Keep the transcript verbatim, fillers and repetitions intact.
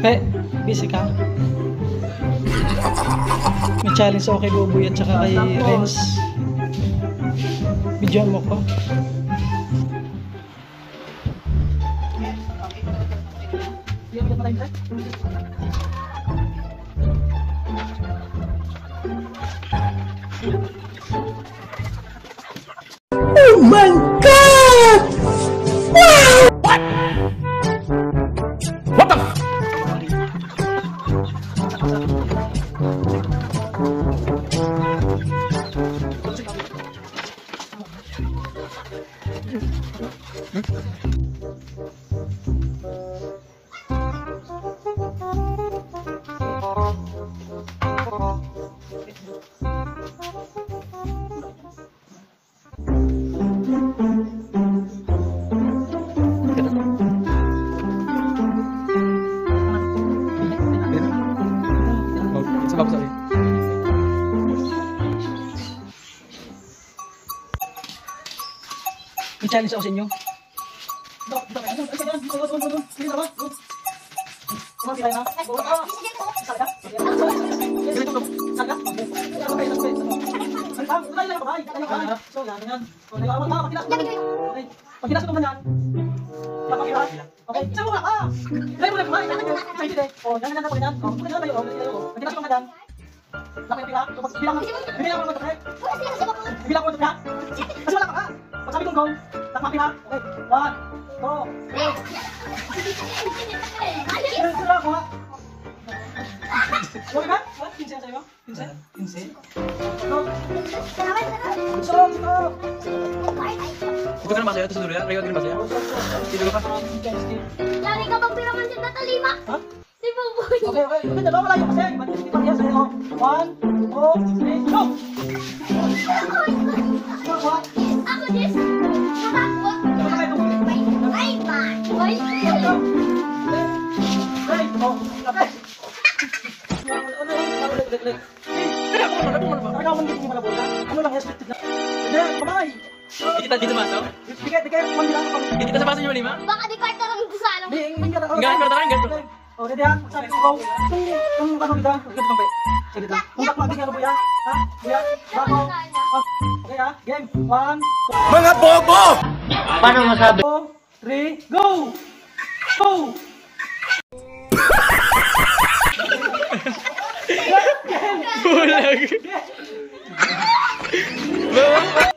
Pe, busy ka? May challenge ako kay Buboy at saka kay Renz. Bidyoan mo ko. Oh my God! Wow! What? What the? Sebab sorry. May challenge ako sa inyo. Pag ginasok naman yan, napakira. Okay, isa mo nga ka! Ilay mo lang ba? Ay, hindi. O, yan, yan, yan, yan. O, kunin na tayo. Pag ginasok naman yan, napakira pila. So, pag bilang, bibilang ko naman ito, bibilang ko naman ito, kasi wala ka ka. Pag sabi kong go, napakira. Okay, one, two, three. Ganun ko lang ako ha. Okay ka? What? Pinsen sa'yo? Pinsen? Pinsen? Go! Stop! Stop! Ito ka na ba sa'yo? Ito sa dulo yan? Record ka na ba sa'yo? Ito ka pa? Lari ka pang piraman siya natalima. Ha? Si Buboy. Okay, okay. Hindi, dalawa lang yung kasi. Ba't hindi pa riyan sa'yo? One, two, three, go! Go, go! Ako dis. Natakbo. Ay, man. Boy. Go, go! Hey, oh, okay. Ano lang? Ano lang? Kaya ako naman, ako naman. Talaga ako hindi malabot ha? Ano lang, restricted na. Hindi, kamay! Hindi kita dito maso? Bigay, bigay, kumandi lang ako. Hindi kita sa baso nyo lima? Baka di karta lang sa ano. Hindi, hindi ka na. Gangan, karta lang, gangan. O, ready ha? Sabi ko, go. Ang ano kita? Ang ganda kampi. Sige ta. Kung tak mabigyan ano buya? Ha? Buya? Bako? Okay ha? Game. One, Mga bobo! Paano masabi? two, three, go! Go! Bulag!